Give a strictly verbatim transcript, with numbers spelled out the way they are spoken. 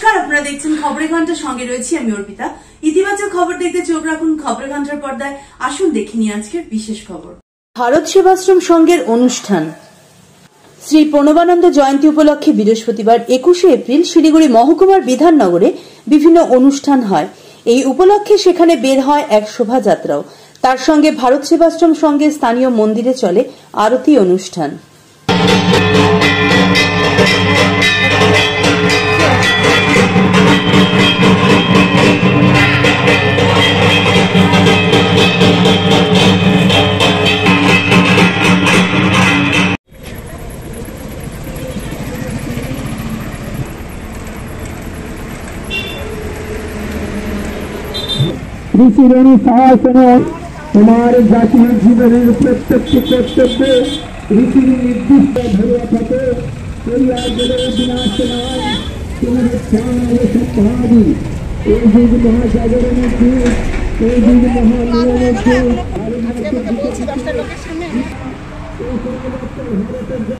নমস্কার, আপনারা দেখছেন খবরের ঘন্টা, সঙ্গে রয়েছি আমি অর্পিতা। ইতিবাচক খবর দেখতে চোখ রাখুন খবরের ঘন্টার পর্দায়। আসুন দেখে নিই আজকের বিশেষ খবর। ভারত সেবাশ্রম সংঘের অনুষ্ঠান। শ্রী প্রণবানন্দ জয়ন্তী উপলক্ষে বৃহস্পতিবার একুশে এপ্রিল শিলিগুড়ি মহকুমার বিধাননগরে বিভিন্ন অনুষ্ঠান হয়। এই উপলক্ষে সেখানে বের হয় এক শোভাযাত্রাও। তার সঙ্গে ভারত সেবাশ্রম সংঘের স্থানীয় মন্দিরে চলে আরতি অনুষ্ঠান। ऋषि शासन हमारे जातीय जीवन प्रत्यक्ष कर्तव्य ऋषि निर्दिष्ट भगवा पते विनाश महासागर में